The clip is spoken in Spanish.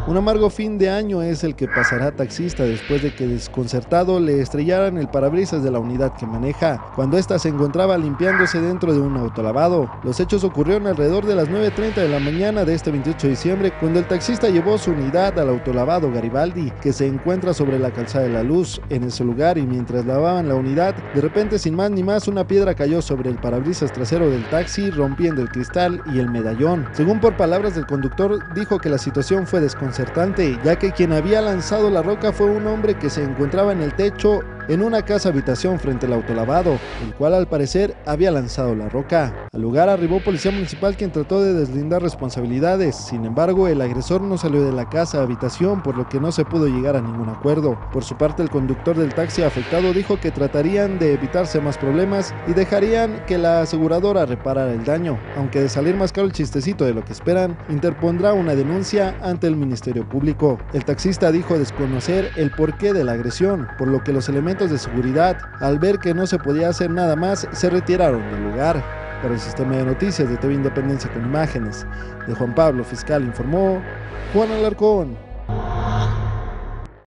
Un amargo fin de año es el que pasará taxista después de que desconcertado le estrellaran el parabrisas de la unidad que maneja, cuando ésta se encontraba limpiándose dentro de un autolavado. Los hechos ocurrieron alrededor de las 9:30 de la mañana de este 28 de diciembre, cuando el taxista llevó su unidad al autolavado Garibaldi, que se encuentra sobre la calzada de la Luz. En ese lugar, y mientras lavaban la unidad, de repente, sin más ni más, una piedra cayó sobre el parabrisas trasero del taxi, rompiendo el cristal y el medallón. Según por palabras del conductor, dijo que la situación fue desconcertante, ya que quien había lanzado la roca fue un hombre que se encontraba en el techo en una casa habitación frente al autolavado, el cual al parecer había lanzado la roca. Al lugar arribó policía municipal, quien trató de deslindar responsabilidades. Sin embargo, el agresor no salió de la casa habitación, por lo que no se pudo llegar a ningún acuerdo. Por su parte, el conductor del taxi afectado dijo que tratarían de evitarse más problemas y dejarían que la aseguradora reparara el daño, aunque de salir más caro el chistecito de lo que esperan, interpondrá una denuncia ante el Ministerio Público. El taxista dijo desconocer el porqué de la agresión, por lo que los elementos de seguridad, al ver que no se podía hacer nada más, se retiraron del lugar. Para el Sistema de Noticias de TV Independencia con imágenes de Juan Pablo Fiscal, informó Juan Alarcón.